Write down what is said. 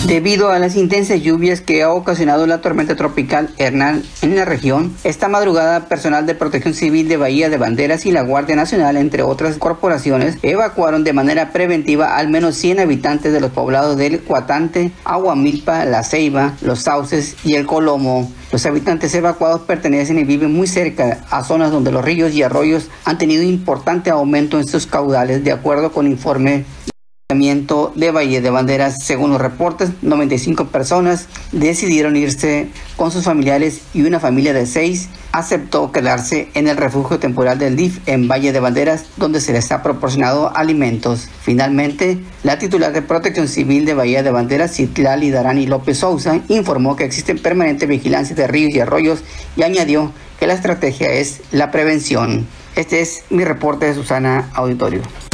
Debido a las intensas lluvias que ha ocasionado la tormenta tropical Hernán en la región, esta madrugada personal de Protección Civil de Bahía de Banderas y la Guardia Nacional, entre otras corporaciones, evacuaron de manera preventiva al menos 100 habitantes de los poblados del Cuatante, Aguamilpa, La Ceiba, Los Sauces y El Colomo. Los habitantes evacuados pertenecen y viven muy cerca a zonas donde los ríos y arroyos han tenido importante aumento en sus caudales, de acuerdo con informe de Bahía de Banderas. Según los reportes, 95 personas decidieron irse con sus familiares y una familia de 6 aceptó quedarse en el refugio temporal del DIF en Bahía de Banderas, donde se les ha proporcionado alimentos. Finalmente, la titular de Protección Civil de Bahía de Banderas, Citlali Darani López Sousa, informó que existe permanente vigilancia de ríos y arroyos y añadió que la estrategia es la prevención. Este es mi reporte de Susana Auditorio.